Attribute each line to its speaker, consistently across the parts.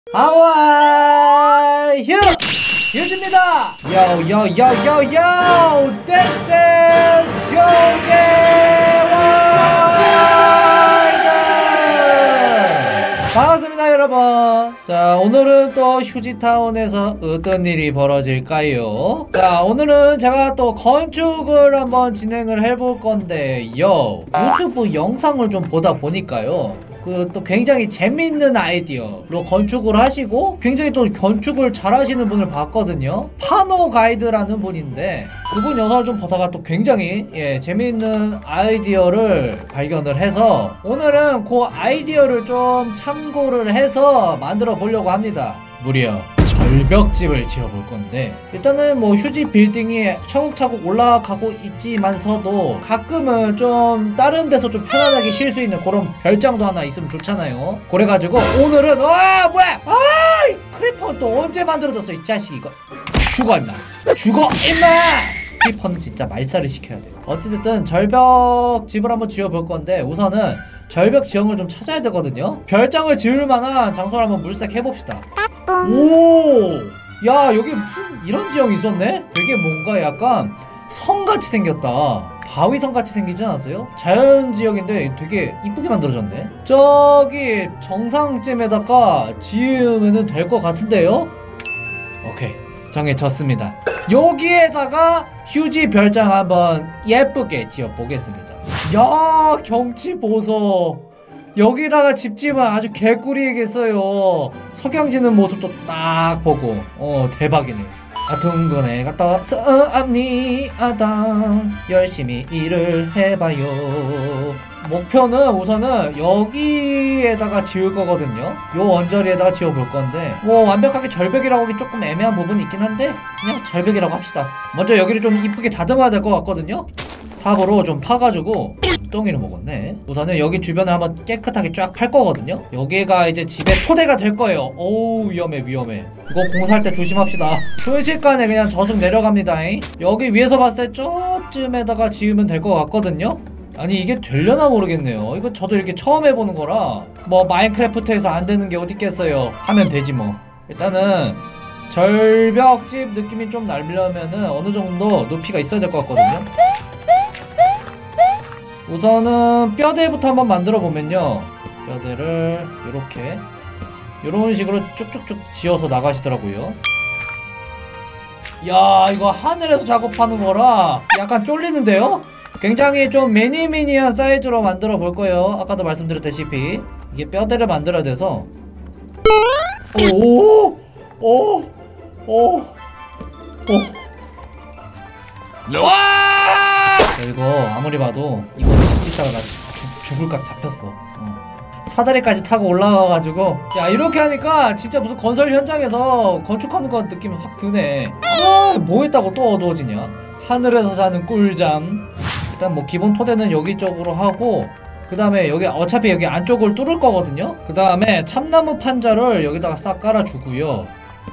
Speaker 1: How are you? 유즈입니다. Yo yo yo yo yo. This is 유즈 월드. 반갑습니다 여러분. 자, 오늘은 또 휴지타운에서 어떤 일이 벌어질까요? 자, 오늘은 제가 또 건축을 한번 진행을 해볼 건데요. 유튜브 영상을 좀 보다 보니까요, 또 굉장히 재밌는 아이디어로 건축을 하시고 굉장히 또 건축을 잘 하시는 분을 봤거든요. 파노 가이드라는 분인데, 그분 영상을 좀 보다가 또 굉장히 재밌는 아이디어를 발견을 해서 오늘은 그 아이디어를 좀 참고를 해서 만들어 보려고 합니다. 무려 절벽집을 지어볼 건데, 일단은 뭐 휴지 빌딩이 차곡차곡 올라가고 있지만서도 가끔은 좀 다른 데서 좀 편안하게 쉴 수 있는 그런 별장도 하나 있으면 좋잖아요. 그래가지고 오늘은 뭐야 크리퍼는 또 언제 만들어졌어 이 자식. 이거 죽어 임마, 죽어 임마. 크리퍼는 진짜 말살을 시켜야 돼. 어찌됐든 절벽집을 한번 지어볼 건데, 우선은 절벽 지형을 좀 찾아야 되거든요. 별장을 지을 만한 장소를 한번 물색해봅시다. 오! 야, 여기 무슨 이런 지형이 있었네? 되게 뭔가 약간 성같이 생겼다. 바위성같이 생기지 않았어요? 자연지역인데 되게 이쁘게 만들어졌네. 저기 정상쯤에다가 지으면 될 것 같은데요? 오케이, 정해졌습니다. 여기에다가 휴지 별장 한번 예쁘게 지어보겠습니다. 야, 경치 보소. 여기다가 집 지으면 아주 개꿀이겠어요. 석양 지는 모습도 딱 보고 대박이네. 둥근에 갔다 왔어 앞니아당 열심히 일을 해봐요. 목표는 우선은 여기에다가 지을 거거든요. 요 언저리에다가 지어볼 건데, 뭐 완벽하게 절벽이라고 하기 조금 애매한 부분이 있긴 한데 그냥 절벽이라고 합시다. 먼저 여기를 좀 이쁘게 다듬어야 될 것 같거든요. 삽으로 좀 파가지고. 똥이를 먹었네. 우선은 여기 주변을 한번 깨끗하게 쫙 팔 거거든요. 여기가 이제 집의 토대가 될 거예요. 어우, 위험해. 이거 공사할 때 조심합시다. 순식간에 그냥 저승 내려갑니다. 여기 위에서 봤을 때 저쯤에다가 지으면 될 것 같거든요. 아니, 이게 되려나 모르겠네요. 이거 저도 이렇게 처음 해보는 거라. 뭐 마인크래프트에서 안 되는 게 어디 있겠어요. 하면 되지 뭐. 일단은 절벽집 느낌이 좀 나려면은 어느 정도 높이가 있어야 될 것 같거든요. 우선은 뼈대부터 한번 만들어 보면요, 뼈대를 요렇게 요런 식으로 쭉쭉쭉 지어서 나가시더라고요. 야, 이거 하늘에서 작업하는 거라 약간 쫄리는데요? 굉장히 좀 미니미니한 사이즈로 만들어 볼 거예요. 아까도 말씀드렸다시피 이게 뼈대를 만들어야 돼서. 이거 아무리 봐도 이거 집 짓다가 나 죽을각 잡혔어. 사다리까지 타고 올라가가지고. 야, 이렇게 하니까 진짜 무슨 건설 현장에서 건축하는 것 느낌 확 드네. 뭐 했다고 또 어두워지냐. 하늘에서 자는 꿀잠. 일단 뭐 기본 토대는 여기 쪽으로 하고, 그 다음에 여기 어차피 여기 안쪽을 뚫을 거거든요. 그 다음에 참나무 판자를 여기다가 싹 깔아주고요.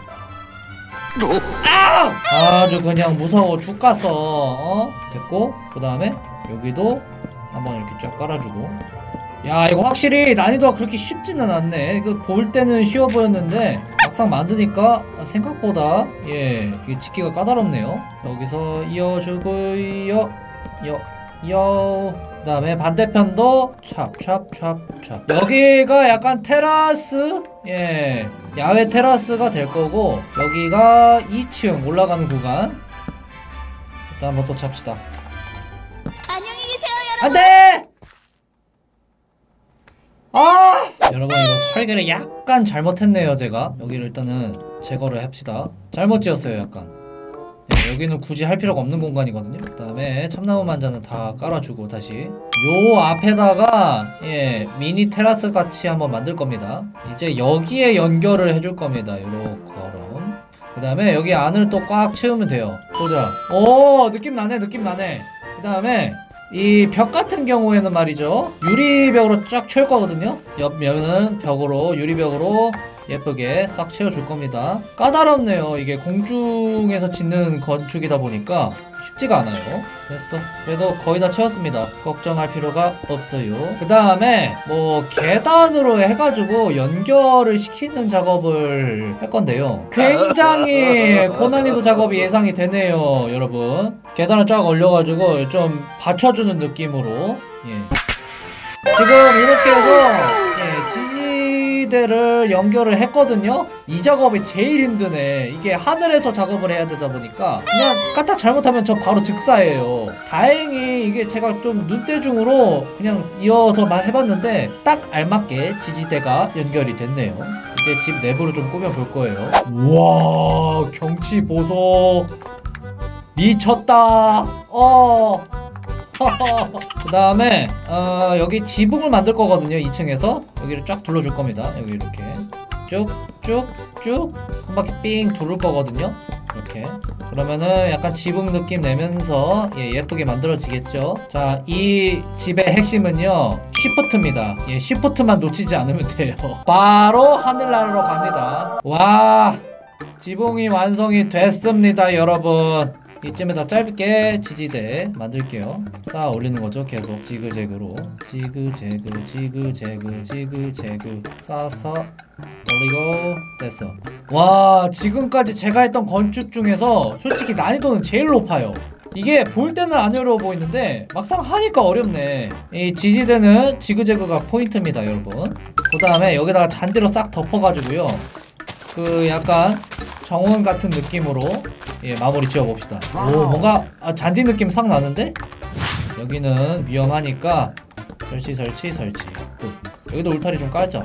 Speaker 1: 아주 그냥 무서워 죽겠어. 됐고, 그 다음에 여기도 한번 이렇게 쫙 깔아주고. 야, 이거 확실히 난이도가 그렇게 쉽지는 않네. 이거 볼 때는 쉬워 보였는데 막상 만드니까 생각보다 이게 짓기가 까다롭네요. 여기서 이어주고요. 그 다음에 반대편도 찹. 여기가 약간 테라스, 야외 테라스가 될 거고, 여기가 2층 올라가는 구간. 일단 한번 또 찹시다.
Speaker 2: 안녕히 계세요, 여러분.
Speaker 1: 안돼! 여러분, 이거 설계를 약간 잘못했네요. 제가 여기를 일단은 제거를 합시다. 잘못 지었어요 약간. 여기는 굳이 할 필요가 없는 공간이거든요. 그 다음에 참나무 만자는 다 깔아주고, 다시 요 앞에다가 미니 테라스 같이 한번 만들 겁니다. 이제 여기에 연결을 해줄 겁니다. 요렇게럼. 그 다음에 여기 안을 또 꽉 채우면 돼요. 보자. 오, 느낌 나네. 그 다음에 이 벽 같은 경우에는 말이죠, 유리벽으로 쫙 채울 거거든요. 옆면은 벽으로, 유리벽으로 예쁘게 싹 채워줄 겁니다. 까다롭네요. 이게 공중에서 짓는 건축이다 보니까 쉽지가 않아요. 됐어. 그래도 거의 다 채웠습니다. 걱정할 필요가 없어요. 그 다음에 뭐 계단으로 해가지고 연결을 시키는 작업을 할 건데요. 굉장히 고난이도 작업이 예상이 되네요, 여러분. 계단을 쫙 올려가지고 좀 받쳐주는 느낌으로. 지금 이렇게 해서 지지대를 연결을 했거든요. 이 작업이 제일 힘드네. 이게 하늘에서 작업을 해야 되다 보니까 그냥 까딱 잘못하면 저 바로 즉사예요. 다행히 이게 제가 좀 눈대중으로 그냥 이어서만 해봤는데 딱 알맞게 지지대가 연결이 됐네요. 이제 집 내부를 좀 꾸며볼 거예요. 우와, 경치 보소. 미쳤다. 그 다음에 여기 지붕을 만들 거거든요. 2층에서 여기를 쫙 둘러줄 겁니다. 여기 이렇게 쭉쭉쭉 한 바퀴 삥 두를 거거든요. 이렇게. 그러면은 약간 지붕 느낌 내면서 예쁘게 만들어지겠죠. 자, 이 집의 핵심은요 쉬프트입니다. 쉬프트만 놓치지 않으면 돼요. 바로 하늘나라로 갑니다. 와, 지붕이 완성이 됐습니다, 여러분. 이쯤에다 짧게 지지대 만들게요. 쌓아 올리는 거죠. 계속 지그재그로 지그재그 지그재그 지그재그 쌓아서 올리고. 됐어. 와, 지금까지 제가 했던 건축 중에서 솔직히 난이도는 제일 높아요. 이게 볼 때는 안 어려워 보이는데 막상 하니까 어렵네. 이 지지대는 지그재그가 포인트입니다, 여러분. 그 다음에 여기다가 잔디로 싹 덮어가지고요, 그 약간 정원 같은 느낌으로 마무리 지어봅시다. 오, 뭔가 잔디 느낌 싹 나는데? 여기는 위험하니까 설치. 여기도 울타리 좀 깔자.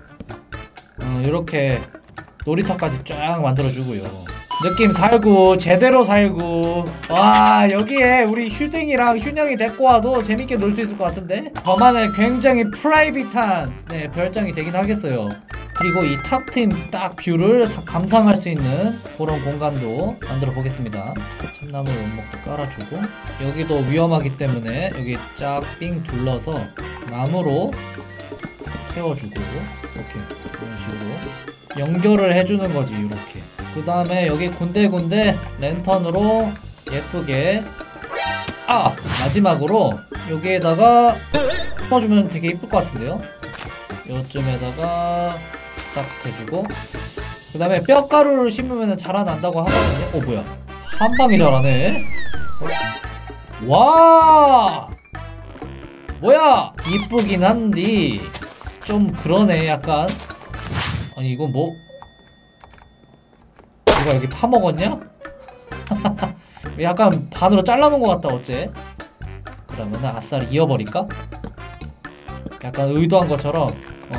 Speaker 1: 이렇게 놀이터까지 쫙 만들어주고요. 느낌 살고 제대로 살고. 와, 여기에 우리 휴딩이랑 휴냥이 데리고 와도 재밌게 놀 수 있을 것 같은데? 저만의 굉장히 프라이빗한 별장이 되긴 하겠어요. 그리고 이 탁 트인 딱 뷰를 다 감상할 수 있는 그런 공간도 만들어 보겠습니다. 참나무 원목도 깔아주고, 여기도 위험하기 때문에 여기 쫙 삥 둘러서 나무로 채워주고, 이렇게 이런 식으로 연결을 해주는 거지. 이렇게. 그 다음에 여기 군데군데 랜턴으로 예쁘게, 마지막으로 여기에다가 풀어주면 되게 이쁠 것 같은데요. 요쯤에다가 딱 대주고, 그 다음에 뼈가루를 심으면 자라난다고 하거든요. 뭐야, 한방에 자라네. 와, 뭐야, 이쁘긴 한데 좀 그러네. 약간, 아니 이거 뭐, 누가 여기 파먹었냐? 약간 반으로 잘라놓은 것 같다. 어째? 그러면은 아싸리 이어버릴까? 약간 의도한 것처럼.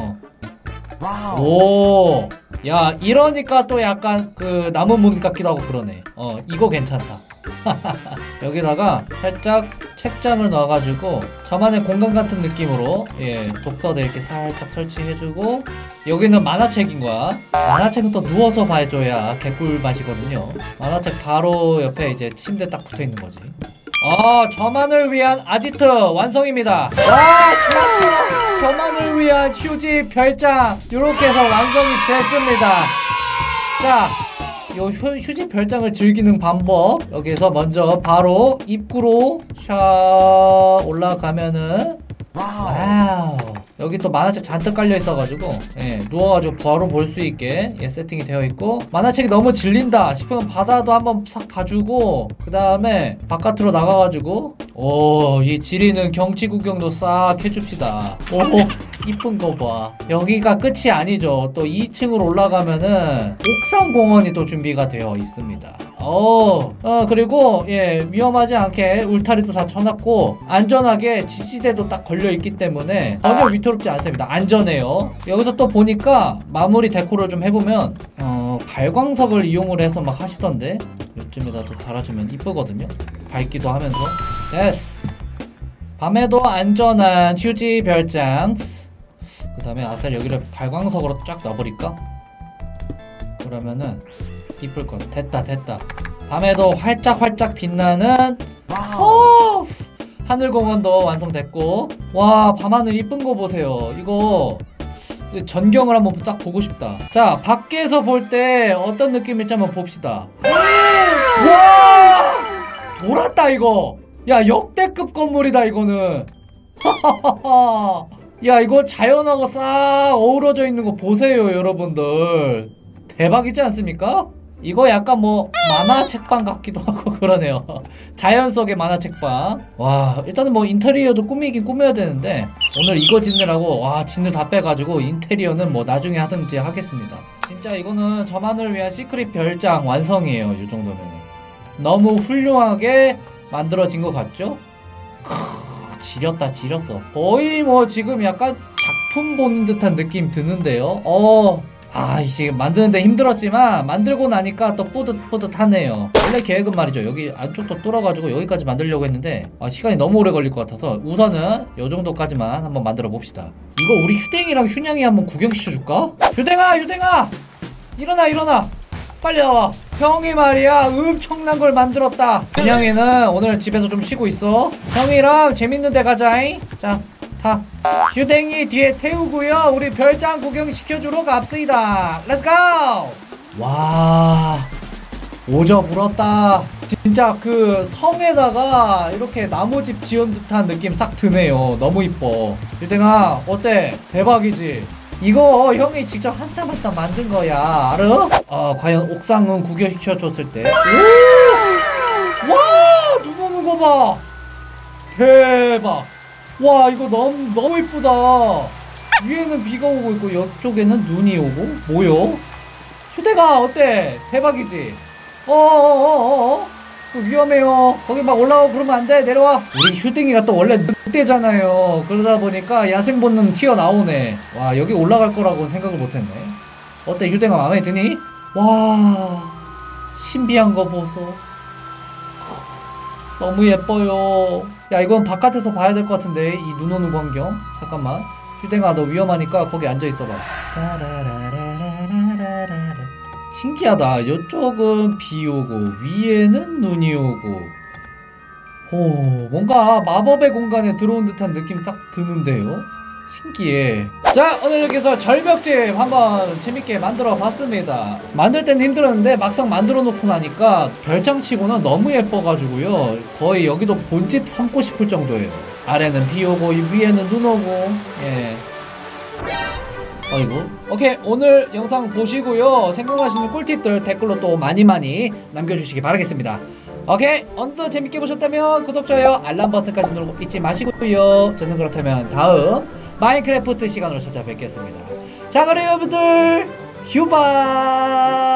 Speaker 1: 오, 야, 이러니까 또 약간 그 나무 문 같기도 하고 그러네. 이거 괜찮다. 여기다가 살짝 책장을 넣어가지고 저만의 공간 같은 느낌으로 독서대 이렇게 살짝 설치해주고, 여기는 만화책인 거야. 만화책은 또 누워서 봐줘야 개꿀 맛이거든요. 만화책 바로 옆에 이제 침대 딱 붙어있는 거지. 저만을 위한 아지트 완성입니다. 와, 좋았어. 저만을 위한 휴지 별장 이렇게 해서 완성이 됐습니다. 자, 요 휴지 별장을 즐기는 방법, 여기서 먼저 바로 입구로 샤 올라가면은, 와우, 여기 또 만화책 잔뜩 깔려 있어가지고 누워가지고 바로 볼 수 있게 세팅이 되어 있고, 만화책이 너무 질린다 싶으면 바다도 한번 싹 봐주고, 그 다음에 바깥으로 나가가지고 이 지리는 경치 구경도 싹 해줍시다. 이쁜 거 봐. 여기가 끝이 아니죠. 또 2층으로 올라가면은 옥상 공원이 또 준비가 되어 있습니다. 그리고 위험하지 않게 울타리도 다 쳐놨고, 안전하게 지지대도 딱 걸려있기 때문에 전혀 위태롭지 않습니다. 안전해요. 여기서 또 보니까 마무리 데코를 좀 해보면 발광석을 이용을 해서 막 하시던데, 요쯤에다 또 달아주면 이쁘거든요. 밝기도 하면서. 됐어. 밤에도 안전한 휴지 별장. 그 다음에 아싸리 여기를 발광석으로 쫙 넣어버릴까? 그러면은 이쁠 것. 됐다. 밤에도 활짝활짝 빛나는 하늘공원도 완성됐고. 와, 밤하늘 이쁜 거 보세요. 이거 전경을 한번 쫙 보고 싶다. 자, 밖에서 볼 때 어떤 느낌일지 한번 봅시다. 와! 돌았다 이거. 야, 역대급 건물이다 이거는. 야, 이거 자연하고 싹 어우러져 있는 거 보세요 여러분들. 대박이지 않습니까? 이거 약간 뭐 만화책방 같기도 하고 그러네요. 자연 속의 만화책방. 와, 일단은 뭐 인테리어도 꾸미긴 꾸며야 되는데 오늘 이거 짓느라고 와 진을 다 빼가지고 인테리어는 뭐 나중에 하든지 하겠습니다. 진짜 이거는 저만을 위한 시크릿 별장 완성이에요. 이 정도면 너무 훌륭하게 만들어진 것 같죠? 지렸다 지렸어. 거의 뭐 지금 약간 작품 보는 듯한 느낌 드는데요. 이게 만드는데 힘들었지만 만들고 나니까 또 뿌듯뿌듯하네요. 원래 계획은 말이죠, 여기 안쪽도 뚫어가지고 여기까지 만들려고 했는데 시간이 너무 오래 걸릴 것 같아서 우선은 요 정도까지만 한번 만들어 봅시다. 이거 우리 휴댕이랑 휴냥이 한번 구경시켜줄까? 휴댕아 일어나 빨리 나와. 형이 말이야 엄청난 걸 만들었다. 휴냥이는 오늘 집에서 좀 쉬고 있어. 형이랑 재밌는 데 가자잉. 자, 타. 휴댕이 뒤에 태우고요. 우리 별장 구경시켜주러 갑시다. 렛츠고! 와, 오저 불었다. 진짜 그 성에다가 이렇게 나무집 지은 듯한 느낌 싹 드네요. 너무 이뻐. 휴댕아 어때? 대박이지? 이거 형이 직접 한 땀 한 땀 만든 거야. 알아? 과연 옥상은 구경시켜줬을 때. 오! 와! 눈 오는 거 봐! 대박! 와, 이거 너무 이쁘다. 위에는 비가 오고 있고 옆쪽에는 눈이 오고. 뭐요? 휴대가 어때? 대박이지? 위험해요. 거기 막 올라오고 그러면 안 돼. 내려와. 우리 휴댕이가 또 원래 늑대잖아요. 그러다 보니까 야생 본능 튀어나오네. 와, 여기 올라갈 거라고 생각을 못했네. 어때, 휴댕아 마음에 드니? 와, 신비한 거 보소. 너무 예뻐요. 야, 이건 바깥에서 봐야 될 것 같은데, 이 눈 오는 광경. 잠깐만. 휴댕아 너 위험하니까 거기 앉아있어봐. 신기하다. 이쪽은 비 오고 위에는 눈이 오고. 뭔가 마법의 공간에 들어온 듯한 느낌 딱 드는데요. 신기해. 자, 오늘 이렇게 해서 절벽집 한번 재밌게 만들어 봤습니다. 만들 때는 힘들었는데 막상 만들어 놓고 나니까 별장치고는 너무 예뻐가지고요, 거의 여기도 본집 삼고 싶을 정도예요. 아래는 비 오고 위에는 눈 오고. 예. 아이고. 오케이, 오늘 영상 보시고요, 생각나시는 꿀팁들 댓글로 또 많이 남겨주시기 바라겠습니다. 오케이, 오늘도 재밌게 보셨다면 구독, 좋아요, 알람 버튼까지 누르고 잊지 마시고요. 저는 그렇다면 다음 마인크래프트 시간으로 찾아뵙겠습니다. 자, 그럼 여러분들 휴바.